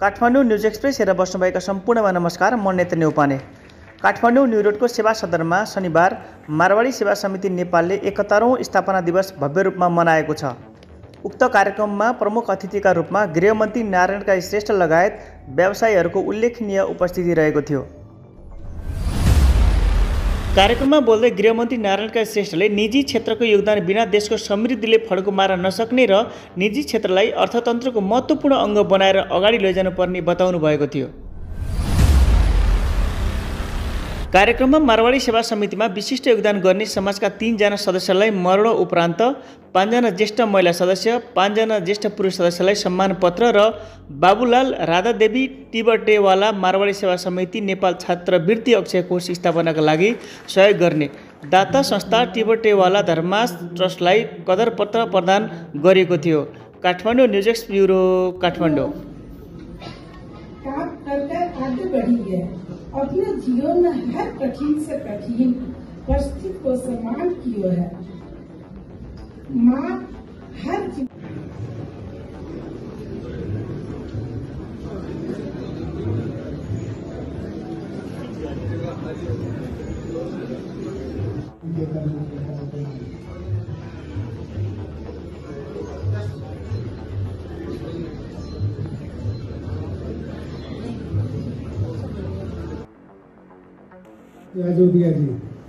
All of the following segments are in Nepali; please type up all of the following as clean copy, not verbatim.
काठमाडौँ न्यूज एक्सप्रेस हेरेर बस्नुभएका सम्पूर्णमा नमस्कार। म नेत्र न्यौपाने। काठमाडौँ न्यू रोडको सेवा सदनमा शनिबार मारवाडी सेवा समिति नेपालले 71औं स्थापना दिवस भव्य रूपमा मनाएको छ। उक्त कार्यक्रममा प्रमुख अतिथिका रूपमा गृहमन्त्री नारायण काजी श्रेष्ठ लगायत व्यवसायीहरूको उल्लेखनीय उपस्थिति रहेको थियो। कार्यक्रममा बोल्दै गृहमन्त्री नारायण काजी श्रेष्ठले निजी क्षेत्रको योगदान बिना देशको समृद्धिले फड्को मार्न नसक्ने र निजी क्षेत्रलाई अर्थतन्त्रको महत्त्वपूर्ण अङ्ग बनाएर अगाडि लैजानुपर्ने बताउनु भएको थियो। कार्यक्रममा मारवाडी सेवा समितिमा विशिष्ट योगदान गर्ने समाजका 3 जना सदस्यलाई मरणों उपरान्त 5 जना ज्येष्ठ महिला सदस्य, 5 जना ज्येष्ठ पुरुष सदस्यलाई सम्मान पत्र र बाबुलाल राधादेवी टिबटेवाला मारवाडी सेवा समिति नेपाल छात्रवृत्ति अक्षय कोष स्थापनाका लागि सहयोग गर्ने दाता संस्था टिबटेवाला धर्मास ट्रस्टलाई कदर पत्र प्रदान गरिएको थियो। Kathmandu news express bureau Kathmandu. अपने जीवन में हर कठिन से कठिन परिस्थिति को सम्मान किया है। माँ हर राजोदिया जी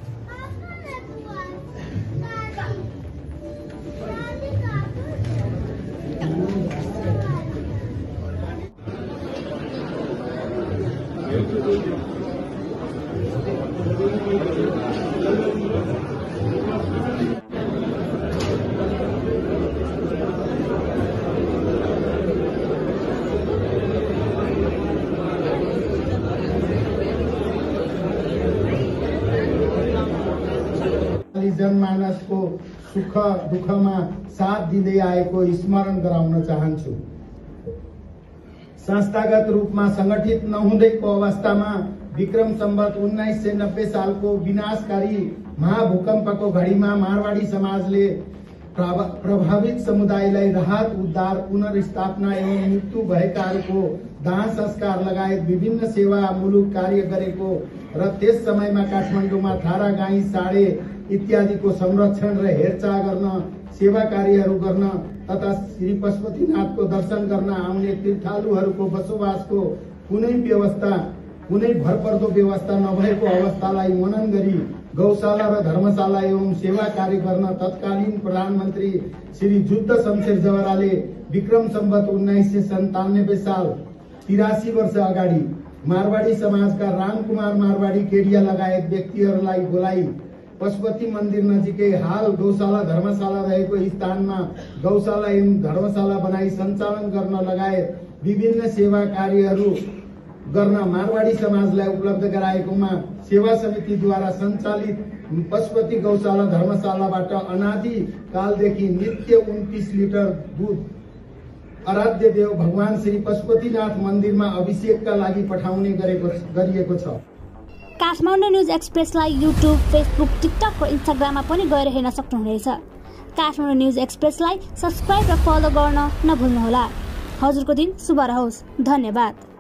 जनमानसको सुख दुःखमा साथ दिँदै आएको स्मरण गराउन चाहन्छु। संस्थागत रूपमा संगठित नहुँदैको अवस्थामा विक्रम सम्वत 1990 सालको विनाशकारी महाभूकम्पको घडीमा मारवाडी समाजले प्रभावित समुदायलाई राहत उद्धार पुनर्स्थापना एवं मृत्यु भएकाहरूको दाह संस्कार लगायत विभिन्न सेवामूलक कार्य गरेको र त्यस समयमा काठमाडौँमा थारा गाई साडे इत्यादिको संरक्षण र हेरचाह गर्न सेवा कार्यहरू गर्न तथा श्री पशुपतिनाथको दर्शन गर्न आउने तीर्थालुहरूको बसोबासको कुनै भरपर्दो व्यवस्था नभएको अवस्थालाई मनन गरी गौशाला र धर्मशाला एवं सेवा कार्य गर्न तत्कालीन प्रधानमन्त्री श्री जुद्ध शमशेर जवराले विक्रम सम्वत 1997 साल 83 वर्ष अगाडि मारवाडी समाजका रामकुमार मारवाडी केडिया लगायत व्यक्तिहरूलाई बोलाई पशुपति मन्दिर नजिकै हाल गौशाला धर्मशाला रहेको स्थानमा गौशाला एवं धर्मशाला बनाई सञ्चालन गर्न लगायत विभिन्न सेवा कार्यहरू गर्न मारवाडी समाजलाई उपलब्ध गराएकोमा सेवा समितिद्वारा सञ्चालित पशुपति गौशाला धर्मशालाबाट अनादि कालदेखि नित्य 29 लिटर दूध आराध्य देव भगवान श्री पशुपतिनाथ मन्दिरमा अभिषेकका लागि पठाउने गरिएको छ। काठमाडौँ न्यूज एक्सप्रेसलाई युट्युब, फेसबुक, टिकटक र इन्स्टाग्राममा पनि गएर हेर्न सक्नुहुनेछ। काठमाडौँ न्यूज एक्सप्रेसलाई सब्स्क्राइब र फलो गर्न नभुल्नुहोला। हजुरको दिन शुभ रहोस्। धन्यवाद।